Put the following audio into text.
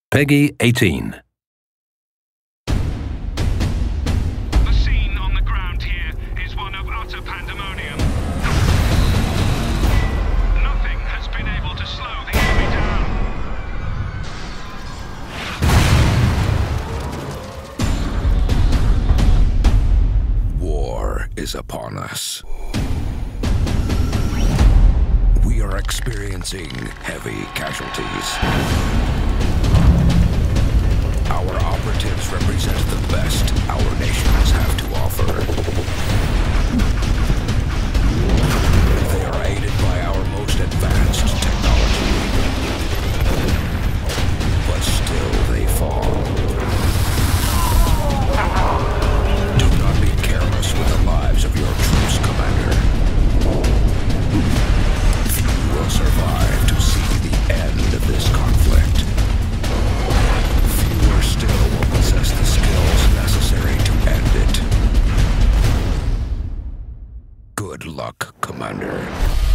Peggy 18. The scene on the ground here is one of utter pandemonium. Nothing has been able to slow the enemy down. War is upon us. We are experiencing heavy casualties. Our operatives represent the best our nations have to offer. They are aided by our most advanced technology. But still they fall. Do not be careless with the lives of your troops, Commander. Few will survive to see the end of this conflict. Fewer still will possess the skills necessary to end it. Good luck, Commander.